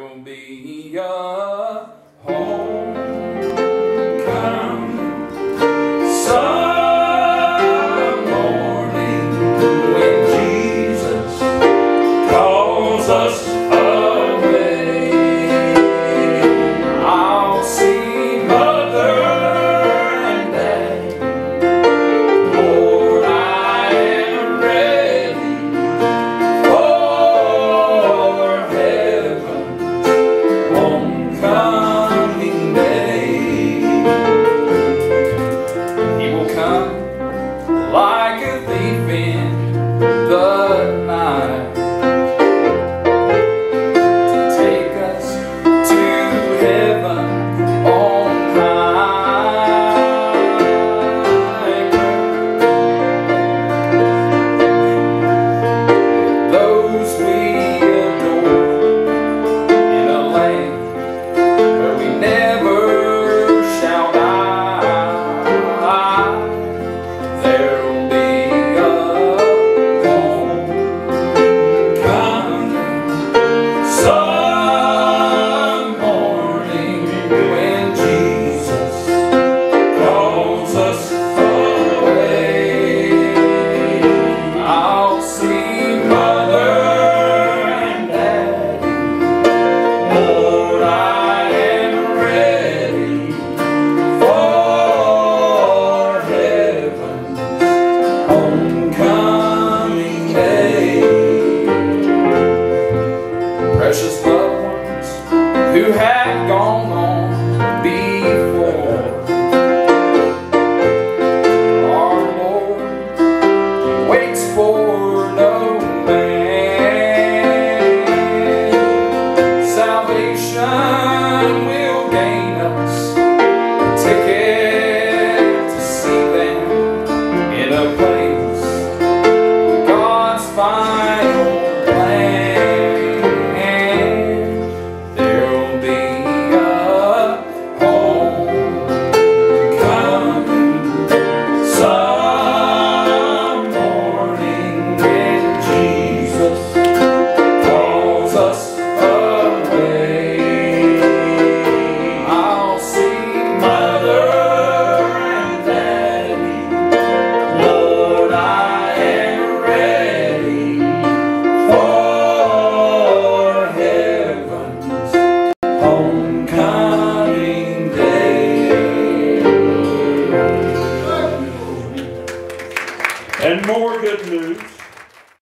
there'll be a homecoming some morning when Jesus calls us away. I'll see Mother and Daddy. Lord, I am ready for heaven's homecoming day. He will come like a thief in the night, take us to heaven on high. Those we adore in a land where we never shall die, there'll be a homecoming some morning when Jesus calls us away. I'll see Mother and Daddy. Lord, I am ready for heaven's homecoming day. Precious loved ones who had gone